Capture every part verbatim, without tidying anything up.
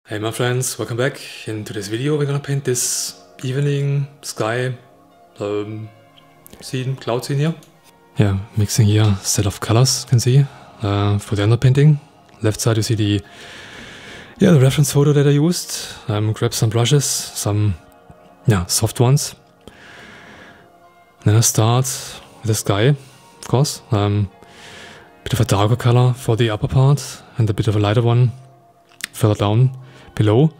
Hey my friends, welcome back. In today's video we're gonna paint this evening sky um, scene, cloud scene here. Yeah, mixing here a set of colors, you can see, uh, for the underpainting. Left side you see the yeah the reference photo that I used. Um, grab some brushes, some yeah soft ones. Then I start with the sky, of course. Um, bit of a darker color for the upper part and a bit of a lighter one further down below.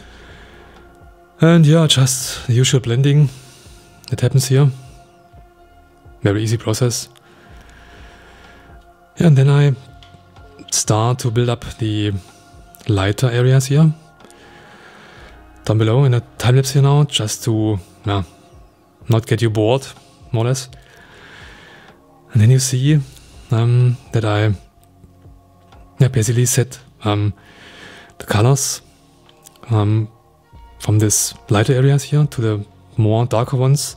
And yeah, just the usual blending that happens here. Very easy process. Yeah, and then I start to build up the lighter areas here down below in a time lapse here now, just to yeah, not get you bored, more or less. And then you see um, that I yeah, basically set um, the colors um, from this lighter areas here to the more darker ones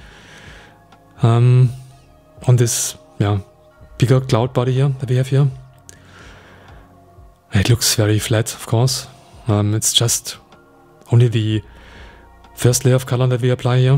um, on this yeah, bigger cloud body here that we have here. It looks very flat, of course. Um, it's just only the first layer of color that we apply here.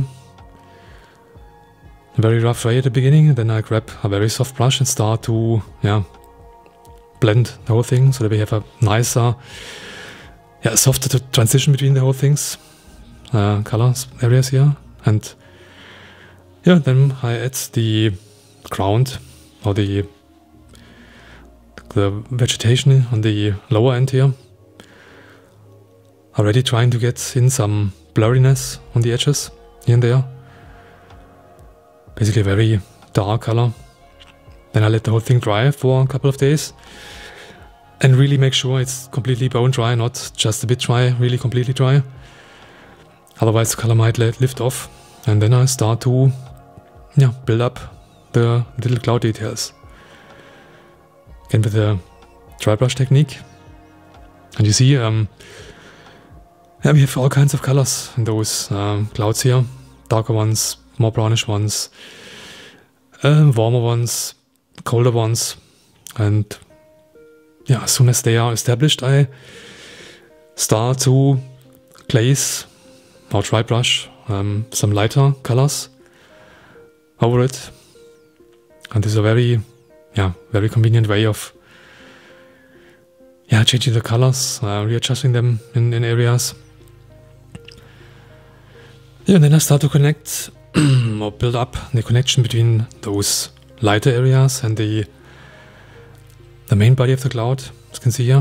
A very rough way at the beginning, and then I grab a very soft brush and start to yeah blend the whole thing so that we have a nicer, yeah, softer transition between the whole things, uh, colors areas here. And yeah, then I add the ground or the the vegetation on the lower end here. Already trying to get in some blurriness on the edges here and there. Basically a very dark color. Then I let the whole thing dry for a couple of days and really make sure it's completely bone dry, not just a bit dry, really completely dry. Otherwise the color might let lift off. And then I start to yeah, build up the little cloud details. Again with the dry brush technique. And you see, um, yeah, we have all kinds of colors in those um, clouds here. Darker ones, more brownish ones, uh, warmer ones, colder ones. And yeah, as soon as they are established, I start to glaze or dry brush um, some lighter colors over it. And this is a very, yeah, very convenient way of yeah, changing the colors, uh, readjusting them in, in areas. Yeah, and then I start to connect or build up the connection between those lighter areas and the the main body of the cloud, as you can see here.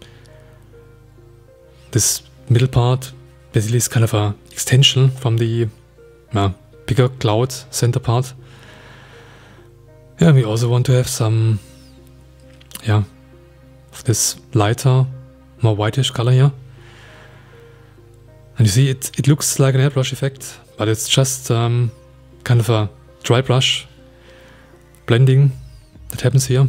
This middle part basically is kind of a extension from the uh, bigger cloud center part. Yeah, we also want to have some, yeah, of this lighter, more whitish color here. And you see, it, it looks like an airbrush effect, but it's just um, kind of a dry brush blending that happens here.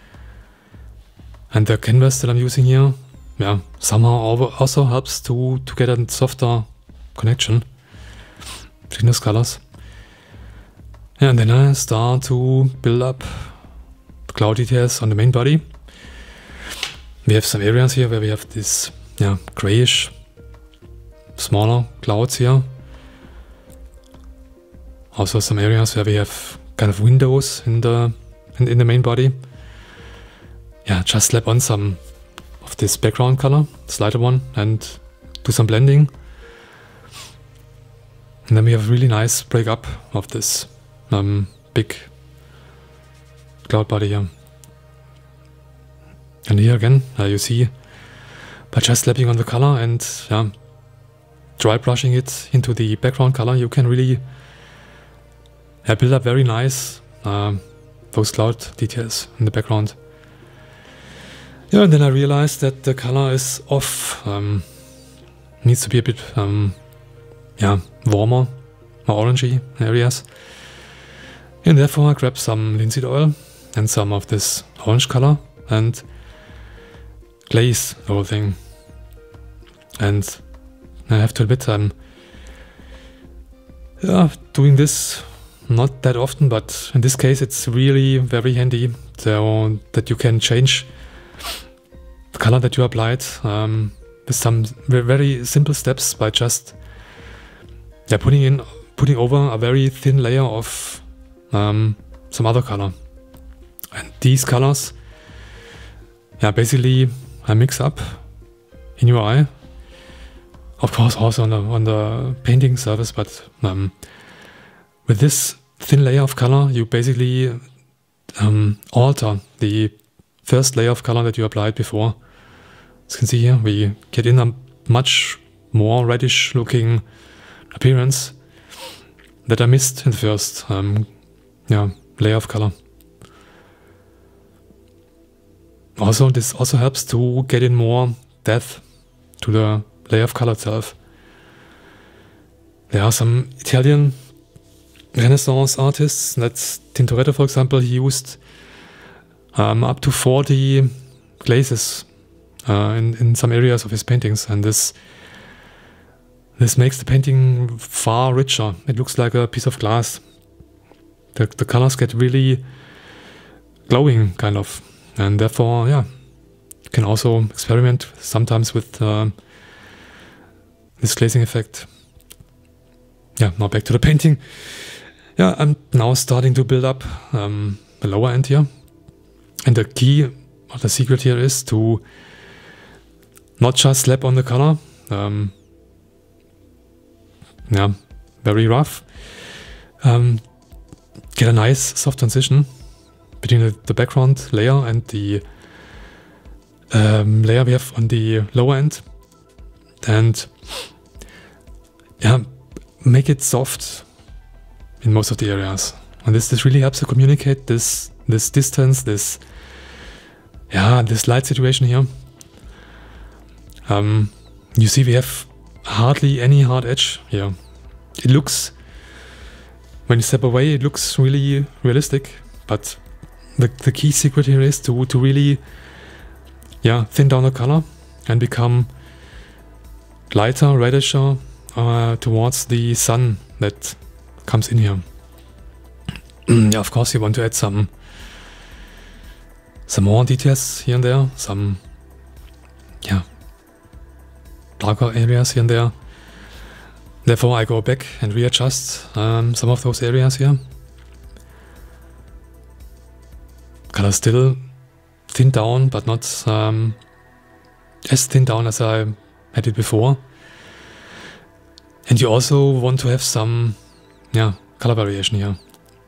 And the canvas that I'm using here, yeah, somehow also helps to, to get a softer connection between those colors. Yeah, and then I start to build up the cloud details on the main body. We have some areas here where we have this yeah, grayish, smaller clouds here. Also some areas where we have kind of windows in the in, in the main body. Yeah, just slap on some of this background color, this lighter one, and do some blending. And then we have a really nice break up of this um, big cloud body here. And here again, uh, you see, by just slapping on the color and yeah, dry brushing it into the background color, you can really yeah, build up very nice uh, those cloud details in the background. Yeah, and then I realized that the color is off. Um, needs to be a bit um, yeah, warmer, more orangey areas. And therefore I grab some linseed oil and some of this orange color and glaze the whole thing. And I have to admit I'm yeah, doing this not that often, but in this case it's really very handy so that you can change the color that you applied um, with some very simple steps by just yeah, putting in putting over a very thin layer of um, some other color. And these colors yeah, basically I mix up in your eye. Of course also on the, on the painting surface, but um, with this thin layer of color you basically um, alter the first layer of color that you applied before. As you can see here, we get in a much more reddish looking appearance that I missed in the first um, yeah, layer of color. Also, this also helps to get in more depth to the layer of color itself. There are some Italian Renaissance artists, that's Tintoretto for example, he used um, up to forty glazes uh, in, in some areas of his paintings, and this this makes the painting far richer. It looks like a piece of glass. The, the colors get really glowing kind of, and therefore yeah, you can also experiment sometimes with uh, this glazing effect. Yeah, now back to the painting. Yeah, I'm now starting to build up um, the lower end here. And the key, or the secret here is to not just slap on the color. Um, yeah, very rough. Um, get a nice soft transition between the, the background layer and the um, layer we have on the lower end. And yeah, make it soft in most of the areas, and this this really helps to communicate this this distance, this yeah this light situation here. Um, you see, we have hardly any hard edge here. It looks, when you step away, it looks really realistic, but the the key secret here is to to really yeah thin down the color and become lighter, reddish uh, towards the sun that comes in here. Yeah, of course you want to add some some more details here and there, some yeah darker areas here and there. Therefore I go back and readjust um, some of those areas here. Color still thin down, but not um, as thin down as I had it before. And you also want to have some yeah, color variation here.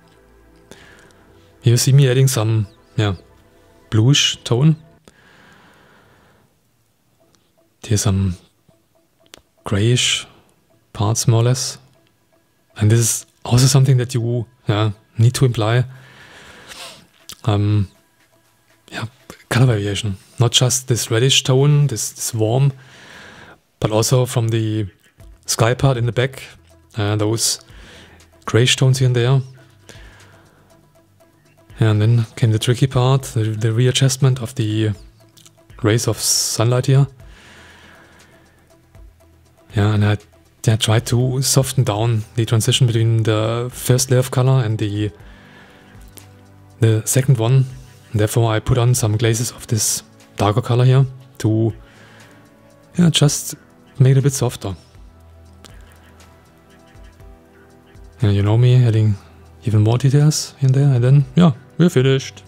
You see me adding some yeah, bluish tone. Here's some grayish parts more or less. And this is also something that you yeah, need to imply. Um, yeah, color variation. Not just this reddish tone, this, this warm, but also from the sky part in the back, uh, those grayish tones here and there. And then came the tricky part, the, the readjustment of the rays of sunlight here. Yeah, and I, I tried to soften down the transition between the first layer of color and the the second one. And therefore I put on some glazes of this darker color here to yeah, just make it a bit softer. Yeah, you know me, adding even more details in there, and then yeah, we're finished.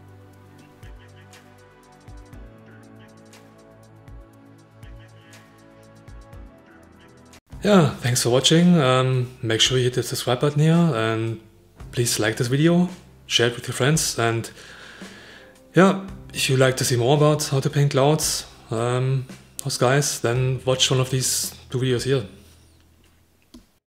Yeah, thanks for watching. Um, make sure you hit the subscribe button here, and please like this video, share it with your friends, and yeah, if you like to see more about how to paint clouds um, or skies, then watch one of these two videos here.